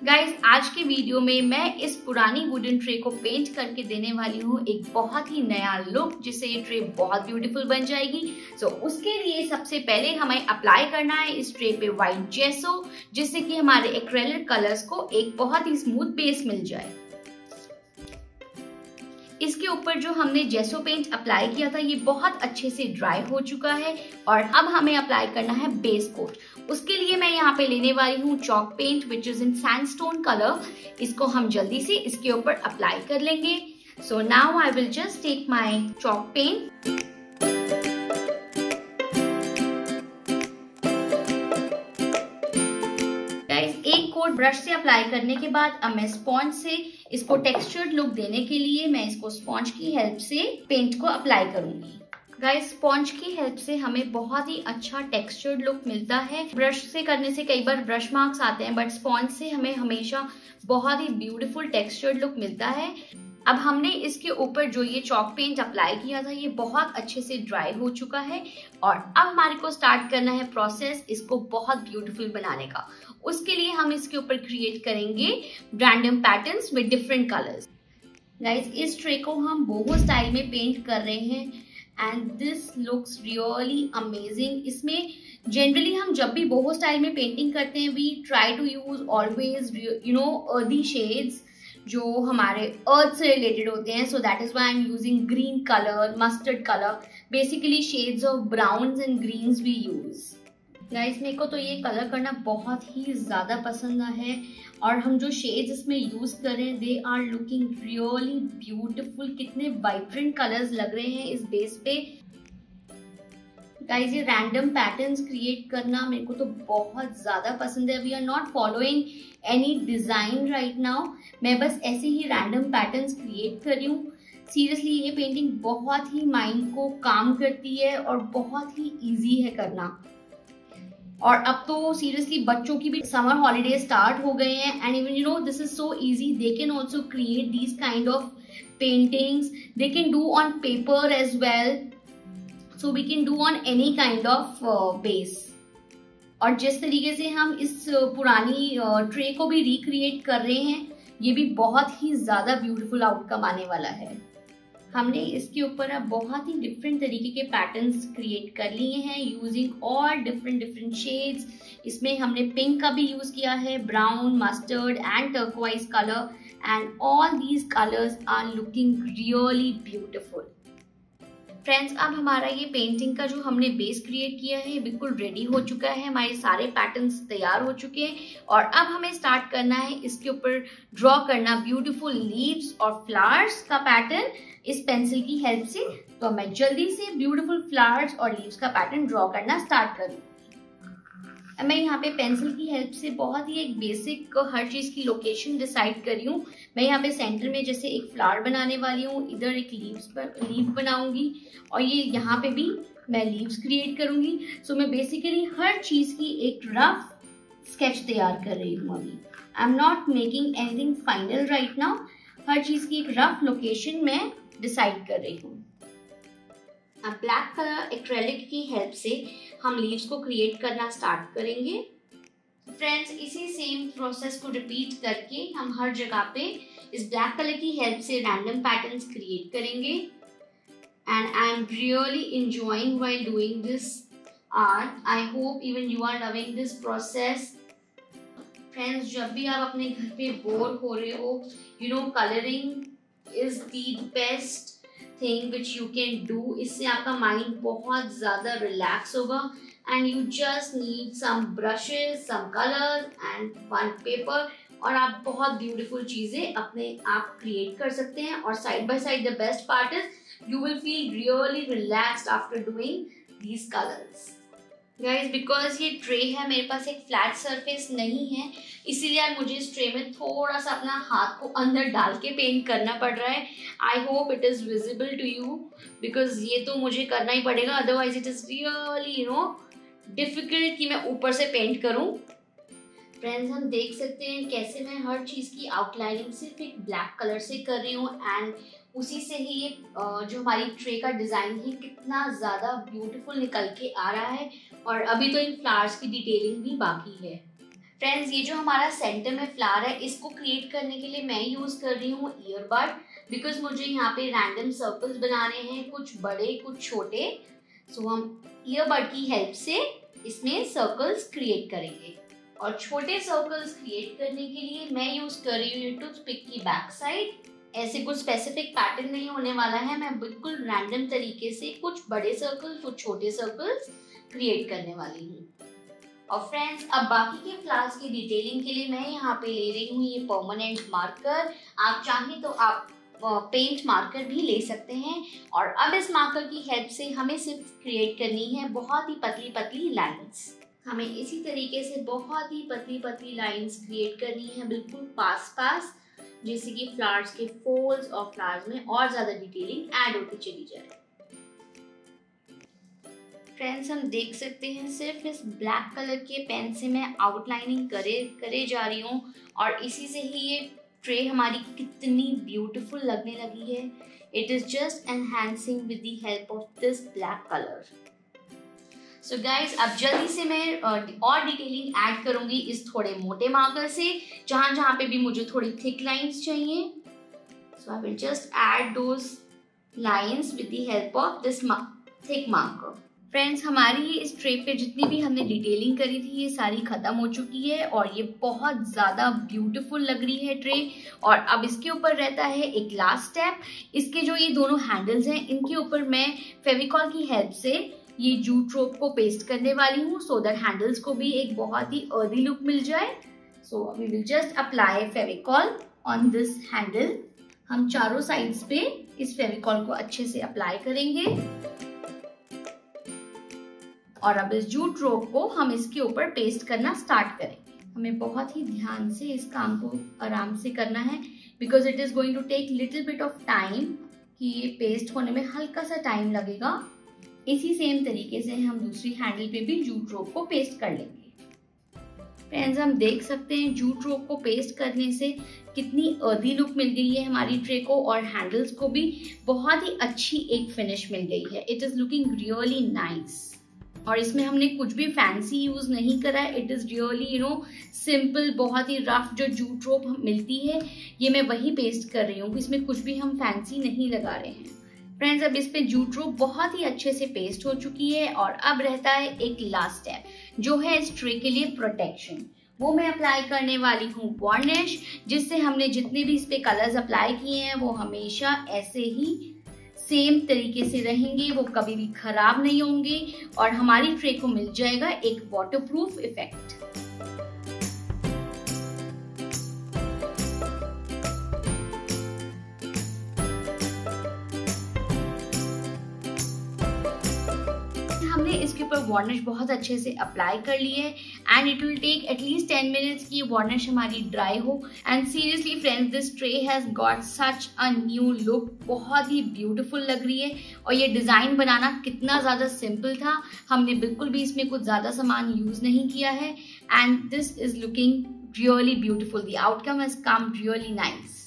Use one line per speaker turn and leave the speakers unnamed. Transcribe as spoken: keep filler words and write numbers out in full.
Guys आज के video में मैं इस पुरानी वुडन ट्रे को पेंट करके देने वाली हूँ एक बहुत ही नया लुक, जिससे ये ट्रे बहुत ब्यूटीफुल बन जाएगी। सो so, उसके लिए सबसे पहले हमें अप्लाई करना है इस ट्रे पे व्हाइट जेसो, जिससे कि हमारे एक्रेलिक कलर्स को एक बहुत ही स्मूथ बेस मिल जाए। इसके ऊपर जो हमने जेसो पेंट अप्लाई किया था ये बहुत अच्छे से ड्राई हो चुका है और अब हमें अप्लाई करना है बेस कोट। उसके लिए मैं यहाँ पे लेने वाली हूँ chalk paint which is in sandstone colour. इसको हम जल्दी से इसके ऊपर अप्लाई कर लेंगे। So now I will just take my chalk paint. एक कोट ब्रश से अप्लाई करने के बाद अब मैं स्पॉन्ज से इसको टेक्सचर्ड लुक देने के लिए मैं इसको स्पॉन्ज की हेल्प से पेंट को अप्लाई करूंगी। गाइस स्पॉन्ज की हेल्प से हमें बहुत ही अच्छा टेक्सचर्ड लुक मिलता है। ब्रश से करने से कई बार ब्रश मार्क्स आते हैं, बट स्पॉन्ज से हमें हमेशा बहुत ही ब्यूटीफुल टेक्सचर्ड लुक मिलता है। अब हमने इसके ऊपर जो ये चॉक पेंट अप्लाई किया था ये बहुत अच्छे से ड्राई हो चुका है और अब हमारे को स्टार्ट करना है प्रोसेस इसको बहुत ब्यूटीफुल बनाने का। उसके लिए हम इसके ऊपर क्रिएट करेंगे random patterns with different colours. Guys इस ट्रे को हम बोहो स्टाइल में पेंट कर रहे हैं and this looks really amazing. इसमें जनरली हम जब भी बोहो स्टाइल में पेंटिंग करते हैं we try to use always you know earthy shades जो हमारे अर्थ से रिलेटेड होते हैं। So that is why I am using green colour, mustard colour, basically shades of browns and Green's we use. Guys मेरे को तो ये colour करना बहुत ही ज्यादा पसंद है और हम जो शेड्स इसमें यूज कर रहे हैं they are looking really beautiful. कितने वाइब्रेंट कलर्स लग रहे हैं इस बेस पे। गाइस ये रैंडम पैटर्न्स क्रिएट करना मेरे को तो बहुत ज्यादा पसंद है। We are not following any design right now, मैं बस ऐसे ही रैंडम पैटर्न्स क्रिएट कर रही हूँ। सीरियसली ये पेंटिंग बहुत ही माइंड को काम करती है और बहुत ही इजी है करना। और अब तो सीरियसली बच्चों की भी समर हॉलीडे स्टार्ट हो गए हैं and even you know this is so easy, they can also create these kind of paintings. They can do on paper as well, so we can do on any kind of base. और जिस तरीके से हम इस पुरानी tray को भी recreate कर रहे हैं ये भी बहुत ही ज्यादा ब्यूटीफुल आउटकम आने वाला है। हमने इसके ऊपर अब बहुत ही डिफरेंट तरीके के पैटर्न्स क्रिएट कर लिए हैं using all different different shades. इसमें हमने पिंक का भी यूज किया है, brown, mustard and turquoise colour and all these colours are looking really beautiful. Friends अब हमारा ये पेंटिंग का जो हमने बेस क्रिएट किया है बिल्कुल रेडी हो चुका है। हमारे सारे पैटर्न्स तैयार हो चुके हैं और अब हमें स्टार्ट करना है इसके ऊपर ड्रॉ करना ब्यूटीफुल लीव्स और फ्लावर्स का पैटर्न इस पेंसिल की हेल्प से। तो मैं जल्दी से ब्यूटीफुल फ्लावर्स और लीव्स का पैटर्न ड्रॉ करना स्टार्ट करूँ। मैं यहाँ पे पेंसिल की हेल्प से बहुत ही एक बेसिक हर चीज की लोकेशन डिसाइड कर रही हूँ। मैं यहाँ पे सेंटर में जैसे एक फ्लावर बनाने वाली हूँ, इधर एक लीव्स पर लीव बनाऊंगी और ये यहाँ पे भी मैं लीव्स क्रिएट करूंगी। सो so, मैं बेसिकली हर चीज की एक रफ स्केच तैयार कर रही हूँ अभी। I am not making anything final right now, हर चीज की एक रफ लोकेशन मैं डिसाइड कर रही हूँ। अब ब्लैक कलर एक्रेलिक की हेल्प से हम लीव्स को क्रिएट करना स्टार्ट करेंगे। फ्रेंड्स इसी सेम प्रोसेस को रिपीट करके हम हर जगह पे इस ब्लैक कलर की हेल्प से रैंडम पैटर्न्स क्रिएट करेंगे and I am really enjoying while doing this art. I hope even you are loving this process. Friends जब भी आप अपने घर पे बोर हो रहे हो, you know colouring is the best thing which you can do. इससे आपका माइंड बहुत ज्यादा रिलैक्स होगा and you just need some brushes, some colours and one paper और आप बहुत ब्यूटीफुल चीजें अपने आप क्रिएट कर सकते हैं। और side by side the best part is you will feel really relaxed after doing these colours. Guys because ये ट्रे है, मेरे पास एक फ्लैट सरफेस नहीं है, इसीलिए यार मुझे इस ट्रे में थोड़ा सा अपना हाथ को अंदर डाल के पेंट करना पड़ रहा है। I hope it is visible to you because ये तो मुझे करना ही पड़ेगा, otherwise it is really you know difficult कि मैं ऊपर से पेंट करूं। फ्रेंड्स हम देख सकते हैं कैसे मैं हर चीज की आउटलाइनिंग सिर्फ एक ब्लैक कलर से कर रही हूँ एंड उसी से ही ये जो हमारी ट्रे का डिजाइन है कितना ज्यादा ब्यूटीफुल निकल के आ रहा है। और अभी तो इन फ्लावर्स की डिटेलिंग भी बाकी है। फ्रेंड्स, ये जो हमारा सेंटर में फ्लावर है, इसको क्रिएट करने के लिए मैं यूज कर रही हूँ ईयरबड, बिकॉज मुझे यहाँ पे रैंडम सर्कल्स बनाने हैं, कुछ बड़े कुछ छोटे। सो so, हम ईयरबड की हेल्प से इसमें सर्कल्स क्रिएट करेंगे। और छोटे सर्कल्स क्रिएट करने के लिए मैं यूज कर रही हूँ टूथपिक की बैक साइड। ऐसे कुछ स्पेसिफिक पैटर्न नहीं होने वाला है, मैं बिल्कुल रैंडम तरीके से कुछ बड़े सर्कल कुछ छोटे सर्कल्स क्रिएट करने वाली हूँ। और फ्रेंड्स, अब बाकी के फ्लावर्स की डिटेलिंग के लिए मैं यहाँ पे ले रही हूँ ये परमानेंट मार्कर। आप चाहें तो आप पेंट मार्कर भी ले सकते हैं। और अब इस मार्कर की हेल्प से हमें सिर्फ क्रिएट करनी है बहुत ही पतली पतली लाइंस। हमें इसी तरीके से बहुत ही पतली पतली लाइंस क्रिएट करनी है, बिल्कुल पास पास, जिससे कि फ्लावर्स के फोल्ड्स और फ्लावर्स में और ज्यादा डिटेलिंग ऐड होती चली जाए। फ्रेंड्स, हम देख सकते हैं सिर्फ इस ब्लैक कलर के पेन से मैं आउटलाइनिंग करे करे जा रही हूँ और इसी से ही ये ट्रे हमारी कितनी ब्यूटीफुल लगने लगी है। It is just enhancing with the help of this black colour. So guys, अब जल्दी से मैं और डिटेलिंग ऐड करूंगी इस थोड़े मोटे मार्कर से, जहां जहां पे भी मुझे थोड़ी थिक लाइंस चाहिए। So I will just add those lines with the help of this thick marker. Friends, हमारी इस ट्रे पे जितनी भी हमने डिटेलिंग करी थी ये सारी खत्म हो चुकी है और ये बहुत ज़्यादा ब्यूटीफुल लग रही है ट्रे। और अब इसके ऊपर रहता है एक लास्ट स्टेप। इसके जो ये दोनों हैंडल्स हैं, इनके ऊपर मैं फेविकॉल की हेल्प से ये जूट रोप को पेस्ट करने वाली हूँ, सो दैट हैंडल्स को भी एक बहुत ही अर्दी लुक मिल जाए। So we will just apply Fevicol on this handle. हम चारों साइड्स पे इस फेविकॉल को अच्छे से अप्लाई करेंगे और अब इस जूट रोप को हम इसके ऊपर पेस्ट करना स्टार्ट करेंगे। हमें बहुत ही ध्यान से इस काम को आराम से करना है, because it is going to take little bit of time, कि ये पेस्ट होने में हल्का सा टाइम लगेगा। इसी सेम तरीके से हम दूसरी हैंडल पे भी जूट रोप को पेस्ट कर लेंगे। फ्रेंड्स, हम देख सकते हैं जूट रोप को पेस्ट करने से कितनी अर्दी लुक मिल गई है हमारी ट्रे को, और हैंडल्स को भी बहुत ही अच्छी एक फिनिश मिल गई है। It is looking really nice. और इसमें हमने कुछ भी फैंसी यूज नहीं करा है। It is really you know simple, बहुत ही रफ जो जूट रोप मिलती है ये मैं वही पेस्ट कर रही हूँ। इसमें कुछ भी हम फैंसी नहीं लगा रहे हैं। फ्रेंड्स, अब इस पे जूट रोप बहुत ही अच्छे से पेस्ट हो चुकी है और अब रहता है एक लास्ट स्टेप, जो है इस ट्रे के लिए प्रोटेक्शन। वो मैं अप्लाई करने वाली हूँ वार्निश, जिससे हमने जितने भी इस पे कलर्स अप्लाई किए हैं वो हमेशा ऐसे ही सेम तरीके से रहेंगे, वो कभी भी खराब नहीं होंगे और हमारी ट्रे को मिल जाएगा एक वाटरप्रूफ इफेक्ट। हमने इसके ऊपर वार्निश बहुत अच्छे से अप्लाई कर ली है and it will take at least ten minutes की वार्निश हमारी ड्राई हो। And seriously friends, this tray has got such a new look. बहुत ही ब्यूटीफुल लग रही है और ये डिजाइन बनाना कितना ज्यादा सिंपल था। हमने बिल्कुल भी इसमें कुछ ज्यादा सामान यूज नहीं किया है and this is looking really beautiful. The outcome has come really nice.